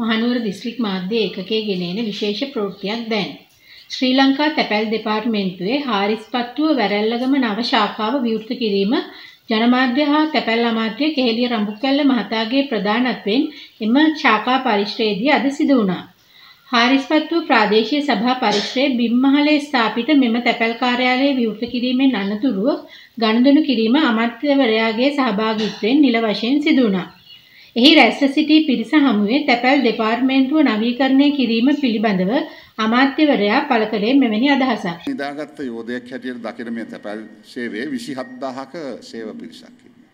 Mahanuwara district මාධ්‍ය ඒකකයේ ගෙනෙන විශේෂ ප්‍රවෘත්තියක් දැන්. ශ්‍රී ලංකා තැපැල් දෙපාර්තමේන්තුවේ හාරිස්පත්තුව වැරැල්ලගම නව ශාඛාව විවෘත කිරීම ජනමාධ්‍ය හා තැපැල් අමාත්‍ය කෙහෙලිය රඹුක්වැල්ල මහතාගේ ප්‍රධානත්වයෙන් එම ශාඛා පරිශ්‍රයේදී අද සිදු වුණා. හාරිස්පත්තුව ප්‍රාදේශීය සභා පරිශ්‍රයේ බිම්මහලේ ස්ථාපිත මෙම තැපැල් කාර්යාලය විවෘත කිරීමෙන් අනතුරුව ගනුදෙනු කිරීම අමාත්‍යවරයාගේ සහභාගීත්වයෙන් නිල වශයෙන් සිදු වුණා. එහි රැස්ව සිටි පිරිස හමුවේ තැපැල් දෙපාර්තමේන්තුව නවීකරණය කිරීම පිළිබඳව අමාත්‍යවරයා පළ කළේ මෙවැනි අදහසක්. නිදාගත් යෝධයෙක් හැටියට දකින මේ තැපැල් සේවයේ 27000ක සේව පිරිසක් ඉන්නවා.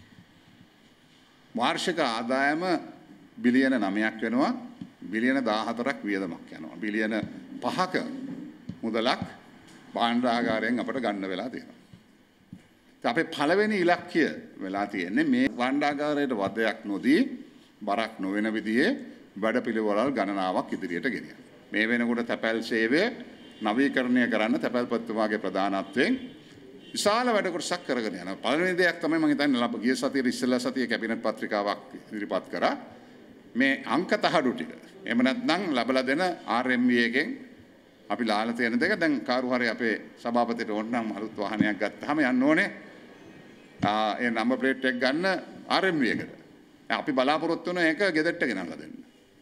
වාර්ෂික ආදායම බිලියන 9ක් වෙනවා. බිලියන 14ක් වියදමක් යනවා. බිලියන 5ක මුදලක් භාණ්ඩාගාරයෙන් අපට ගන්න වෙලා තියෙනවා. අපේ පළවෙනි ඉලක්කය වෙලා තියෙන්නේ මේ භාණ්ඩාගාරයට වදයක් නොදී බරක් නොවන විදිහේ වැඩපිළිවෙළල් ගණනාවක් ඉදිරියට ගෙනියන්න. මේ වෙනකොට තැපැල් සේවය නවීකරණය කරන්න තැපැල්පතිතුමාගේ ප්‍රධානත්වයෙන් විශාල වැඩ කොටසක් කරගෙන යනවා. පළවෙනි දෙයක් තමයි මම හිතන්නේ ගිය සතියේ ඉස්සෙල්ලා සතියේ කැබිනට් පත්‍රිකාවක් ඉදිරිපත් කරා. මේ අංක තහඩු ටික. එහෙම නැත්නම් ලැබලා දෙන RMV එකෙන් අපි ලාලා තියෙන දෙක දැන් කාරු හරි අපේ සභාපතිට ඕනනම් අලුත් වාහනයක් ගත්තාම යන්න ඕනේ. ඒ නම්බර් ප්ලේට් එක ගන්න RMV එකට. අපි බලාපොරොත්තු වෙන එක ගෙදරට ගෙනල්ලා දෙන්න.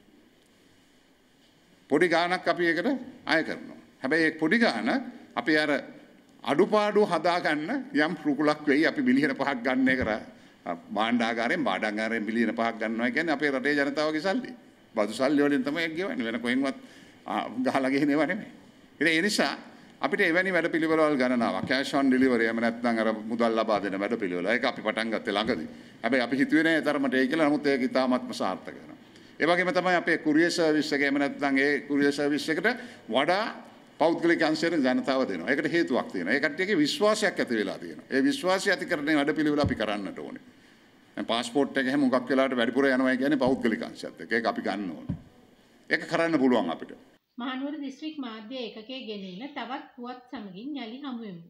පොඩි ගාණක් අපි ඒකට අය කරනවා. හැබැයි ඒ පොඩි ගාණ අපි අර අඩුපාඩු හදාගන්න යම් රුකුලක් වෙයි. අපි බිලියන 5ක් ගන්න එක භාණ්ඩාගාරයෙන් බිලියන 5ක් ගන්නවා කියන්නේ අපේ රටේ ජනතාවගේ සල්ලි. බදු සල්ලි වලින් තමයි ඒක ගෙවන්නේ. වෙන කොහෙන්වත් ගහලා ගෙහින ඒවා නෙමෙයි. ඒ නිසා අපිට එවැනි වැඩ පිළිවෙළවල් ගණනාවක් කැෂ් ඔන් ඩෙලිවරි එහෙම නැත්නම් අර මුදල් ලබා දෙන වැඩ පිළිවෙල. ඒක අපි පටන් ගත්තේ ළඟදී. හැබැයි අපි හිතුවේ නෑ තරමට ඒ කියලා. නමුත් ඒක ඉතාමත්ම සාර්ථක වෙනවා. ඒ වගේම තමයි අපේ කුරියර් සර්විස් එක එහෙම නැත්නම් ඒ කුරියර් සර්විස් එකට වඩා පෞද්ගලික අංශයෙන් ජනතාව දෙනවා. ඒකට හේතුවක් තියෙනවා. ඒ කට්ටියගේ විශ්වාසයක් ඇති වෙලා තියෙනවා. ඒ විශ්වාසය ඇති කරගෙන වැඩ පිළිවෙල අපි කරන්නට ඕනේ. දැන් පාස්පෝර්ට් එක එහෙම මුගක් වෙලාවට වැඩිපුර යනවා කියන්නේ පෞද්ගලික අංශයත් එක්ක. ඒක අපි ගන්න ඕනේ. ඒක කරන්න පුළුවන් අපිට. මහනුවර දිස්ත්‍රික් මාධ්‍ය ඒකකයේ ගෙනෙන තවත් පුවත් සමගින් යලි හමු වෙමු.